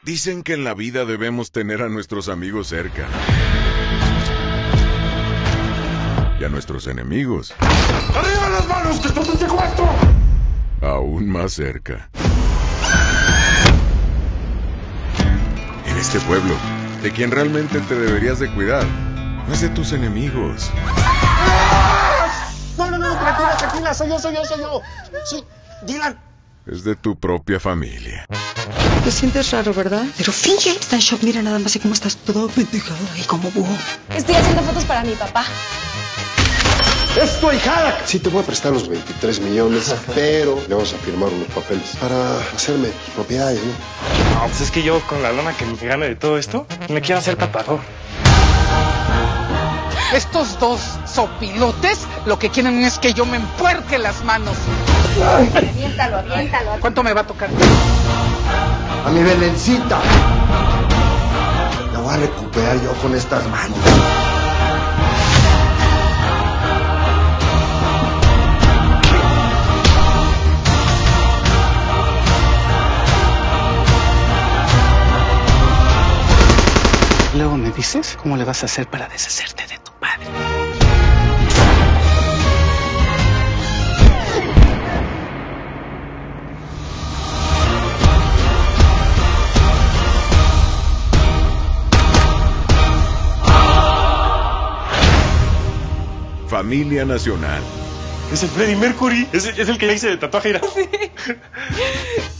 Dicen que en la vida debemos tener a nuestros amigos cerca. Y a nuestros enemigos. ¡Arriba las manos, que estás en secuestro! Aún más cerca. En este pueblo, de quien realmente te deberías de cuidar, no es de tus enemigos. No, tranquila, soy yo. Sí, Dylan. Es de tu propia familia. Te sientes raro, ¿verdad? Pero finge. Está en shock, mira nada más y cómo estás todo pendejado ahí como búho. Estoy haciendo fotos para mi papá. ¡Es tu hijada! Sí, te voy a prestar los 23 millones, pero le vamos a firmar unos papeles para hacerme tus propiedades, ¿no? No, pues es que yo con la lana que me gane de todo esto, me quiero hacer tatuador. Estos dos sopilotes lo que quieren es que yo me empuerque las manos. Aviéntalo. ¿Cuánto me va a tocar? A mi Belencita. La voy a recuperar yo con estas manos. Luego me dices cómo le vas a hacer para deshacerte de tu padre. Familia Nacional. Es el Freddie Mercury. Es el que le hice de tatuaje. Sí.